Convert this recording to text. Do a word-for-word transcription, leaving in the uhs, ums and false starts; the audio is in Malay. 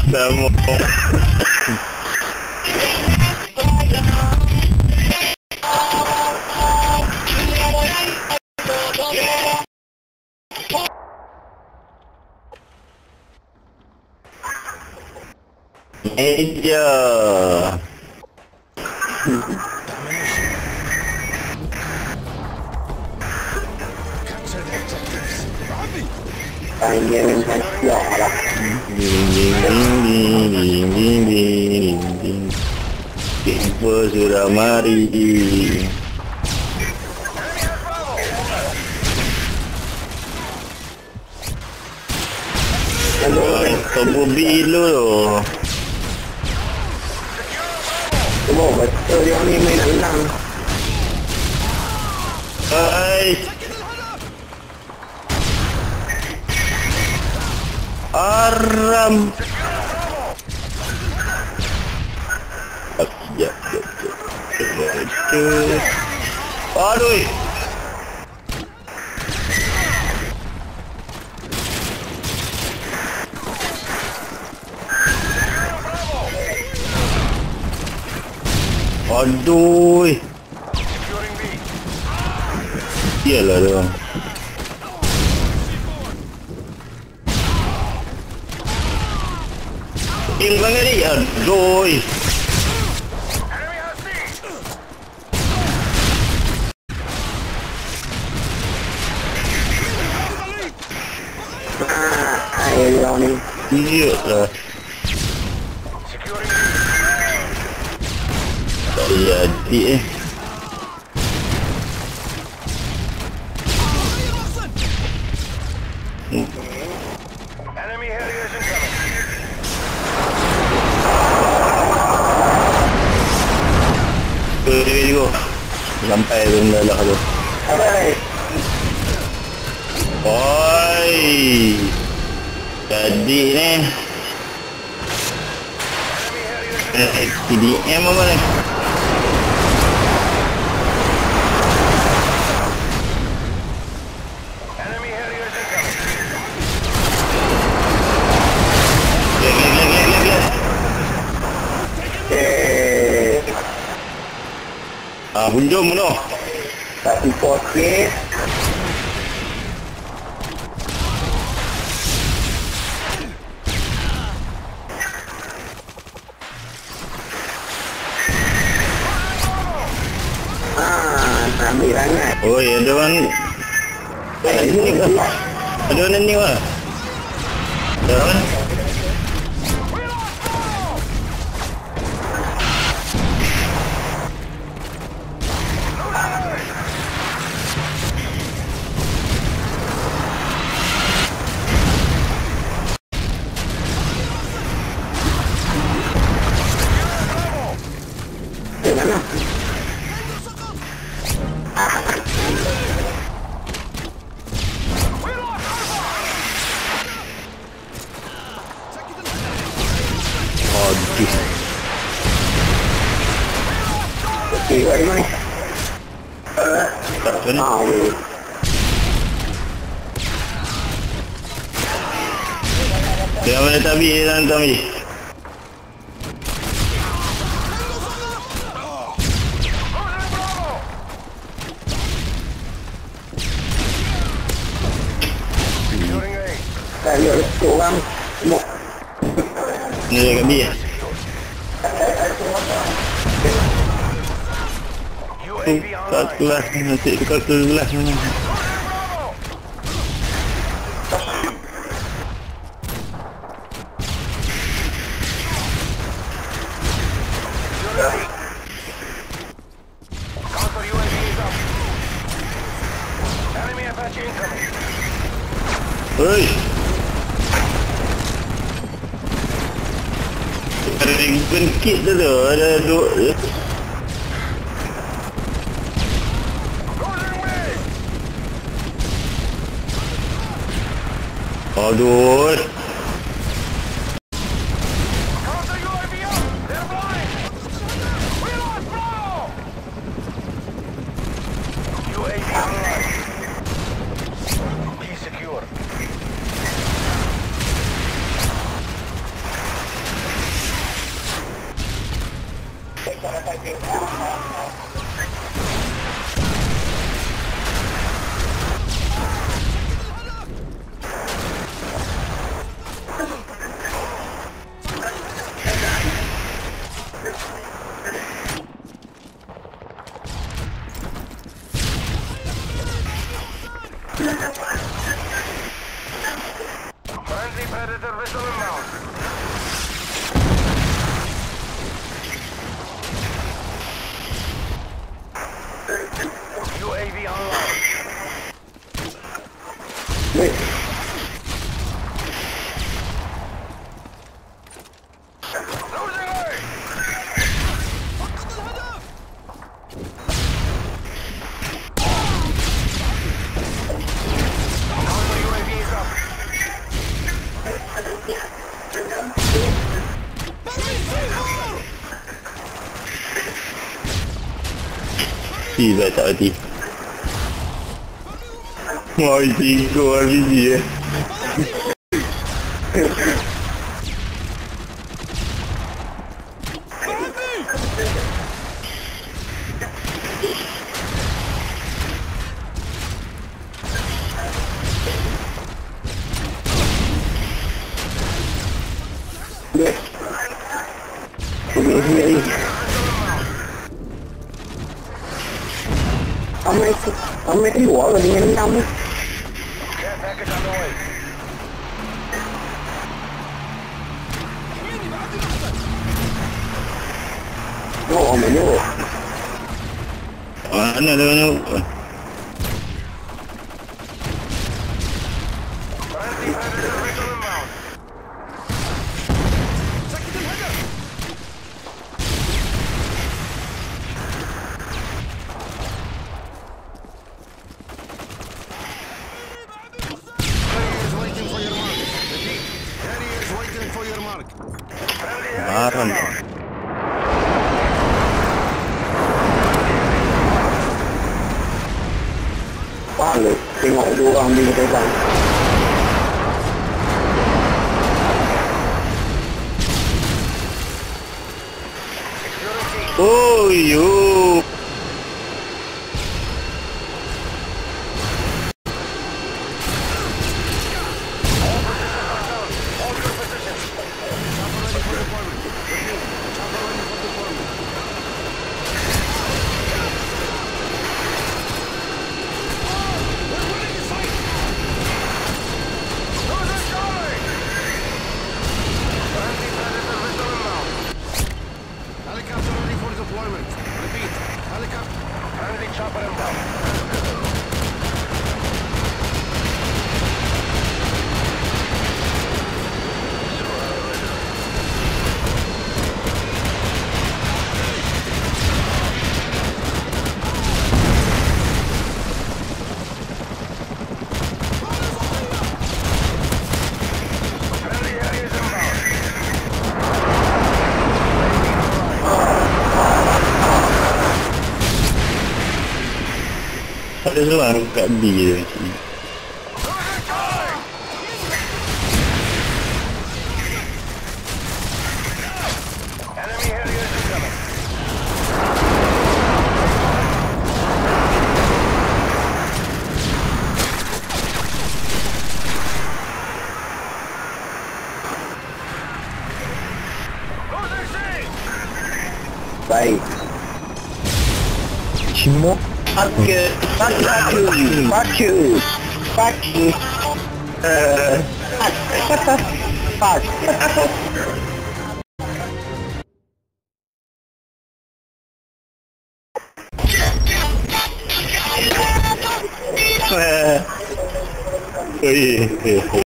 Sama. Meja. Panggil saya lah. Ding ding ding ding ding ding ding. Tiba sudah mari. Tobo bilo loh. Oh betul yang ni main hilang. Hai. Aram. Ya, ya, ya. Aduh. Aduh. Iyalah dong. Hilang ni. Aduh. Ah, ayolah ni. Iyalah. Tak jadi eh. Enemy Harriers incoming. Pergi juga. Sampai benda lah tu. Hai. Oi. Jadi ni. Eh, T D M apa ni? Enemy Harriers incoming. Lihat, lihat, lihat, lihat, lihat. Eh, Ah, hunjung tu. satu poket. Ah, ambil sangat. Oh, ya ada orang. Ada ni ke? Ada orang ni ke? Ada orang? Di mana? Aduh. Okey, dari mana? Tak mana? Ah, boleh. Yang mana tabi, yang tabi. Securing A. Saya ada orang semua. Ni dia kat B. U A V Kat online. kelas, nanti dekat kelas. Counter U A V is up. Enemy Apache incoming. Hei. Ada ribbon kit tu tu. Ada dua. Rolling way. Aduh. Counter U A V up. They're blind. Reload, Bravo. U A V online. Key secure. Friendly Predator vessel inbound. U A V online. Wait. Losing way! Counter U A V is up. Tiba tak mati. Mau ichigo habis dia. Wait. Ini ini. Amai amai ni wah dengan nama. Care package on the way. Oh, amai ni. Mana ada mana? Friendly Predator vessel inbound. Carriers waiting for your mark. Repeat. Carriers waiting for your mark. Friendly area Barang. inbound. Balik. Tengok dua orang di depan. Security. Oh yo. Hold your positions. Chopper ready for deployment. Repeat. Chopper ready for deployment. Losing Charlie! Friendly Predator vessel inbound. Helicopter ready for deployment. Repeat. Helicopter. Friendly chopper inbound. Friendly areas inbound. Ada seorang kat B je. Losing Charlie! Enemy areas incoming. Losing C! Baik. Cimo. Fuck you. Fuck you. Fuck you. Fuck you. Uh, fuck. Eh. Oh iya.